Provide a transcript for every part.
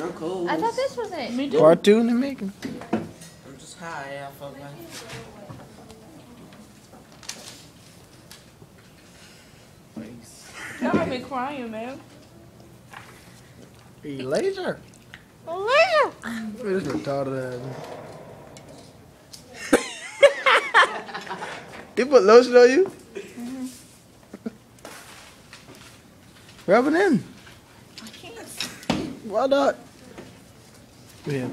I'm cool. I thought this was it. Me too. Part 2 in the making. I'm just high. I fuck like. Y'all got me crying, man. Hey, laser. Laser. This retarded ass. You put lotion on you? Rub it in. I can't. Why not? Yeah.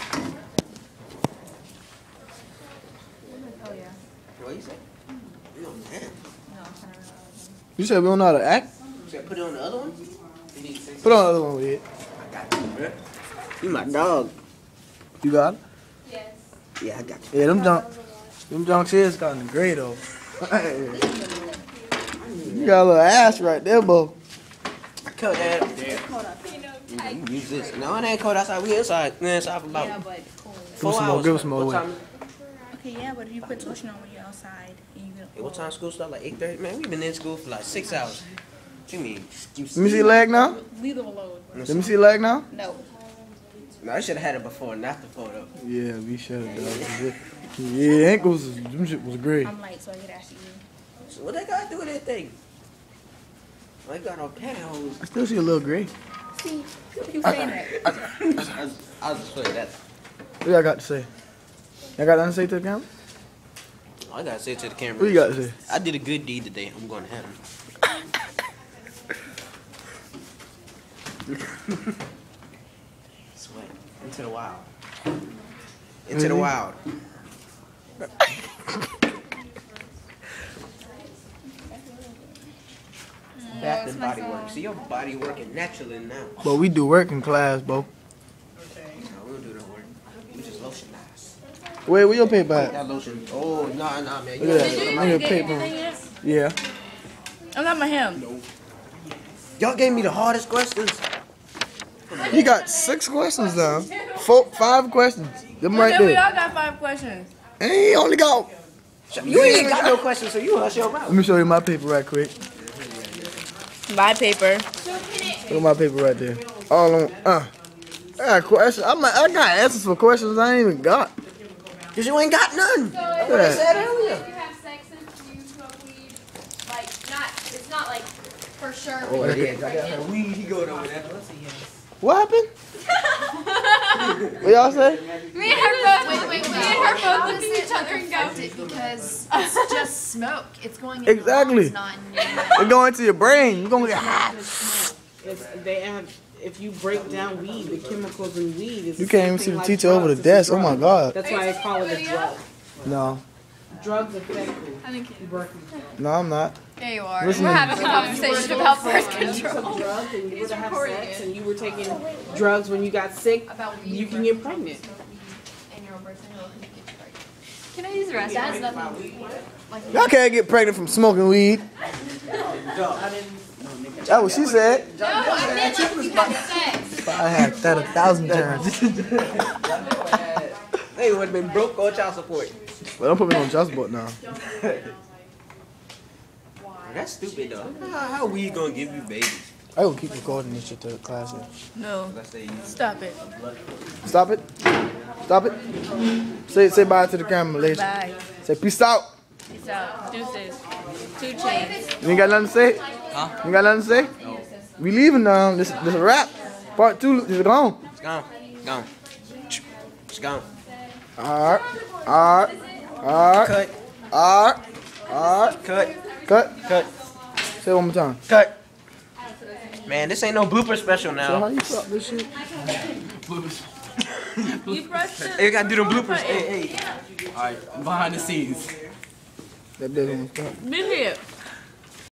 Oh yeah. What you say? You know, man. No, I'm trying to realize. You said we don't know how to act? You said put it on the other one? You need to say Put on the other one with it. I got you, bro. You my dog. You got it? Yes. Yeah, I got you. Yeah, them junks is kind of great though. You got a little ass right there, Bo. Cut that up there. You can use this. No, it ain't cold outside. We inside. We inside for about Yeah, but cool. 4 hours. Give us some more. What time? Okay, yeah, but if you put lotion on when you're outside and you Hey, what time school start? Like 8:30? Man, we've been in school for like 6 hours. What you mean? Let me see your leg now. leave them alone. Let me see your leg now. No. No, I should have had it before and after photo. Yeah, we should have done. Yeah, ankles, them shit was great. I'm light, so I get asked you. So what they got to do with that thing? I got no pantyhose. I still see a little gray. See, people keep saying that. I'll just show you that. What y'all got to say? Y'all got nothing to say to the camera? I gotta say it to the camera. What you got to say? I did a good deed today. I'm going to heaven. Sweat into the wild. Into the wild. Bath and body work. See your body working naturally now. But we do work in class, Bo. No, we don't do that work. We just lotionize. Wait, where your paper at? That lotion. Oh, nah, man. Look at that. Look at the paper. Yeah. I'm not my him. Y'all gave me the hardest questions. He got 6 questions now. 5 questions. Them right We there. all got 5 questions. And he only got. You ain't got no questions, so you hush your mouth. Let me show you my paper right quick. My paper. Look at my paper right there. All on. I got questions. I got answers for questions I ain't even got. Cause you ain't got none. That's what I said earlier. If you have sex and you smoke weed, like it's not like for sure. Oh yeah, I got her weed. He going over there. What happened? What y'all say? Me and her both. Me and her both look at each other and go. Because it's just smoke. It's going in Exactly. It's not in your It go into your brain. You're gonna get high. They have, if you break down weed, the chemicals in weed is You the can't same even see thing the like teacher over the drugs. It's a desk. Oh my drug. God. That's why I call it a drug. No. Drugs affect you. I think You work No, I'm not. there you are. Listen We're to having a conversation about birth control. drugs and you were to have sex and you were taking drugs when you got sick, you can get pregnant. and your person who can get you pregnant. Can I use the restroom? That's nothing. Y'all can't get pregnant from smoking weed. That's what she said. No, I meant like if you had sex. I had that 1,000 times. They would have been broke on child support. Well, don't put me on child support now. That's stupid though. How we gonna give you babies? I will keep recording this shit to the class. No. Let's say Stop it. Stop it. Stop it. Say bye to the camera, ladies. Bye. Say peace out. Peace out. Deuces. 2 chains. You ain't got nothing to say? Huh? You ain't got nothing to say? No. We leaving now. This a wrap. Part 2 is gone. it's gone. Gone. It's gone. Alright. Alright. Alright. Cut. Alright. Alright. Cut. Cut. Cut. Say it one more time. Cut. Man, this ain't no blooper special So how now. you stop this shit? You brushed it. Hey, you gotta do the bloopers. Hey. Alright, behind the scenes. That doesn't stop. Been here.